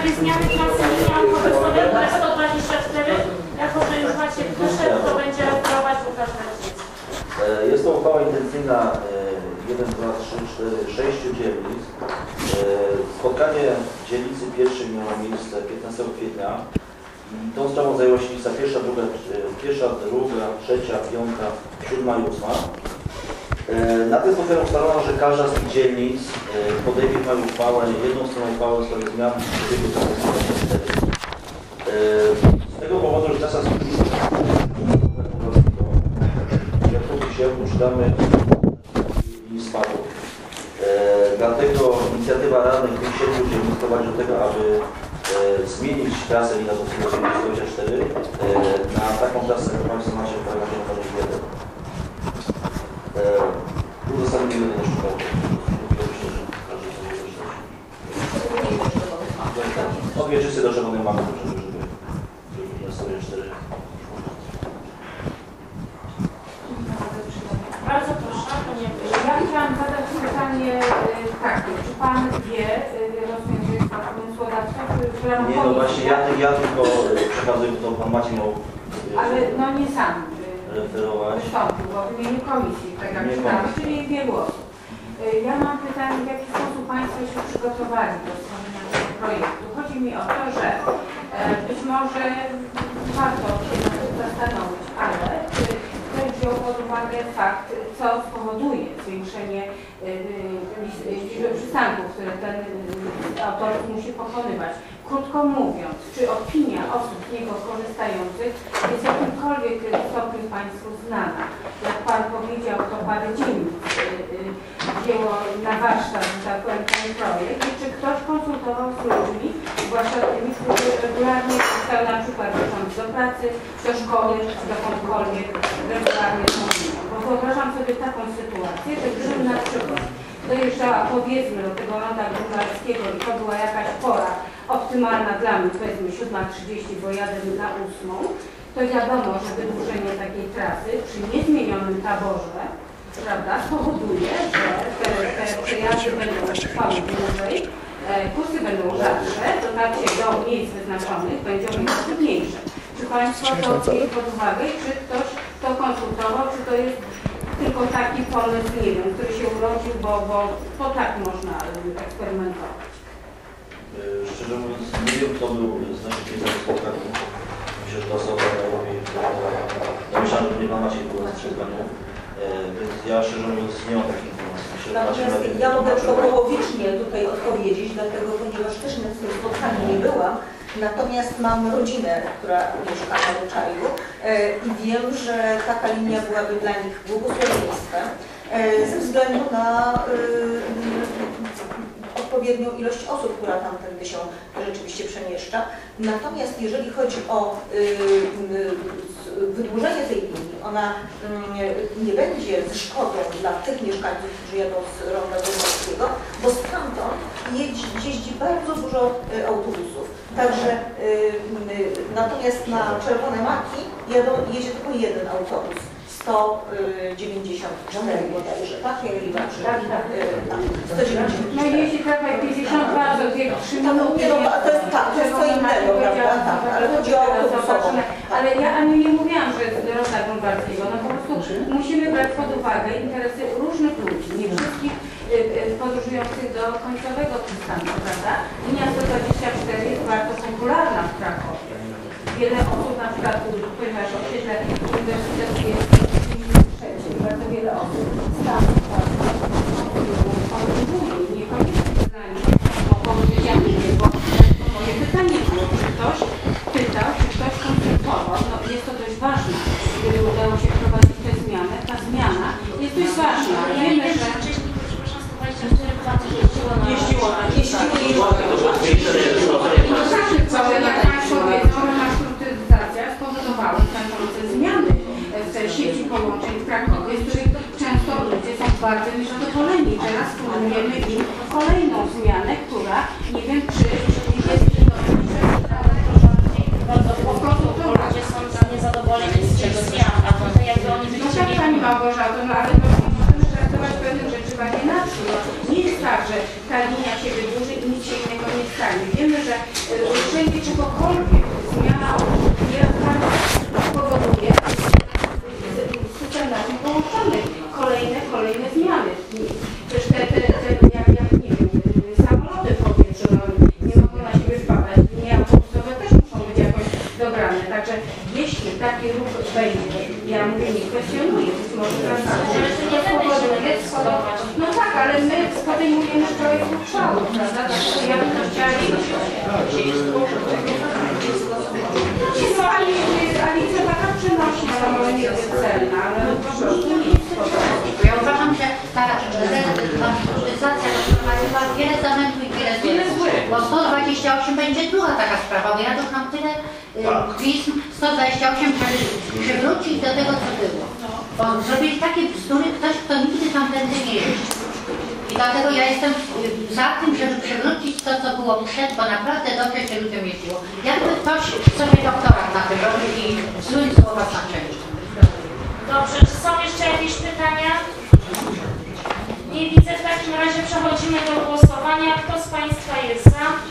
sprawie zmiany klasy linii autobusowej numer 124, jako że już macie wyszedł, to będzie referować Łukasz Węciński. Jest to uchwała intencyjna 1, 2, 3, 4, 6 dzielnic. Spotkanie w dzielnicy pierwszej miało miejsce 15 kwietnia. I tą sprawą zajęła się lista pierwsza, druga, trzecia, piąta, 7 i 8. Na tym spotkaniu ustalono, że każda z tych dzielnic podejmie uchwałę, jedną stronę uchwałę w sprawie zmian w przebiegu postępowania 4. Z tego powodu, że czasem czytamy listopadu. Dlatego inicjatywa radnych w tych 7 dzielnic prowadzi do tego, aby zmienić trasę linii autobusowej 24 na taką trasę, jak Państwo macie w paragrafie numer 1. Uzasadnienie do szkoły. Od wieczycy do czerwonej mamy, żeby na 104. Bardzo proszę, panie. Ja chciałam zadać pytanie takie, czy Pan wie, rozumiem, że jest Pan pomysłodawcą, czy Nie, no właśnie ja tylko przekazuję, to Pan Maciej miał ale no nie sam referować. wystąpił, bo w imieniu komisji, tak jak czytałam, czyli wielu osób. Ja mam pytanie, w jaki sposób Państwo się przygotowali do stworzenia tego projektu. Chodzi mi o to, że być może warto się nad tym zastanowić, ale ktoś wziął pod uwagę fakt, co spowoduje zwiększenie liczby przystanków, które ten autobus musi pokonywać. Krótko mówiąc, czy opinia osób z niego korzystających jest w jakimkolwiek stopniu Państwu znana? Jak Pan powiedział, to parę dzielnic wzięło na warsztat, że tak powiem, ten projekt. I czy ktoś konsultował z ludźmi, zwłaszcza tymi, którzy regularnie korzystają na przykład chodząc do pracy, do szkoły, czy dokądkolwiek regularnie chodzą? Bo wyobrażam sobie taką sytuację, że gdybym na przykład dojeżdżała powiedzmy do tego ronda Grunwaldzkiego i to była jakaś pora optymalna dla mnie, powiedzmy 7:30, bo jadę na 8, to wiadomo, że wydłużenie takiej trasy przy niezmienionym taborze, prawda, spowoduje, że te przejazdy będą trwały dłużej, kursy będą rzadsze, dotarcie do miejsc wyznaczonych będzie o wiele trudniejsze. Czy Państwo to wzięli pod uwagę i czy ktoś to konsultował, czy to jest tylko taki pomysł, nie wiem, który się urodził, bo to tak można eksperymentować. Szczerze mówiąc, nie wiem, kto był z naszych miejsc spotkaniu. Myślę, że ta osoba robi. Myślałem, że nie ma Maciej było na spotkaniu. Więc ja szczerze mówiąc nie mam takich informacji. Natomiast ja mogę tylko połowicznie tutaj odpowiedzieć, dlatego ponieważ też na tym spotkaniu nie byłam. Natomiast mam rodzinę, która mieszka na Ruczaju i wiem, że taka linia byłaby dla nich błogosławieństwem ze względu na odpowiednią ilość osób, która tamtędy się rzeczywiście przemieszcza. Natomiast jeżeli chodzi o wydłużenie tej linii, ona nie będzie ze szkodą dla tych mieszkańców, którzy jadą z ronda Grunwaldzkiego, bo stamtąd jeździ bardzo dużo autobusów. Także natomiast na Czerwone Maki jedzie tylko jeden autobus. 194 bodajże, tak? Tak. 190. No jeśli trafia 50 bardzo, jak 3 minuty. To jest co innego, prawda? Tak, ale chodzi o autobusową. Ale ja ani nie mówiłam, że jest ronda Grunwaldzkiego. No po prostu musimy brać pod uwagę interesy różnych ludzi, nie wszystkich podróżujących do końcowego przystanku, prawda? Linia 124 jest bardzo popularna w Krakowie. Wiele osób, na przykład, ponieważ osiedle uniwersyteckie jest bardzo wiele osób stamtąd podróżuje i niekoniecznie dla nich mogą być jak nie, bo moje pytanie było, czy ktoś pytał, czy ktoś konsultował, no jest to dość ważne, gdyby udało się wprowadzić tę zmianę, ta zmiana jest dość ważna. Wiemy, że jeździło. wszędzie czegokolwiek zmiana nie powoduje specjalności połączonych. Kolejne zmiany. Przecież jak nie wiem, samoloty powietrzne nie mogą na siebie wpadać, linie autobusowe też muszą być jakoś dobrane. Także jeśli taki ruch będzie, ja mówię, nie kwestionuję, więc może no tak, ale my podejmujemy projekt uchwały, prawda? Dlatego ja bym to chciała Alicja taka przenośna, ale nie jest celna, ale po prostu nie jest to. Ja uważam, że ta restrukturyzacja ma wiele zamętu i wiele złych. Bo 128 będzie druga taka sprawa, bo ja już mam tyle pism, 128, żeby przywrócić do tego, co było. Bo zrobili takie bzdury ktoś, kto nigdy tamtędy nie jeździł. I dlatego ja jestem za tym, żeby przywrócić to, co było przed, bo naprawdę dobrze się ludziom jeździło. Jakby ktoś sobie doktorat na tym robił i w złym słowa znaczeniu. Dobrze, czy są jeszcze jakieś pytania? Nie widzę, w takim razie przechodzimy do głosowania. Kto z Państwa jest za?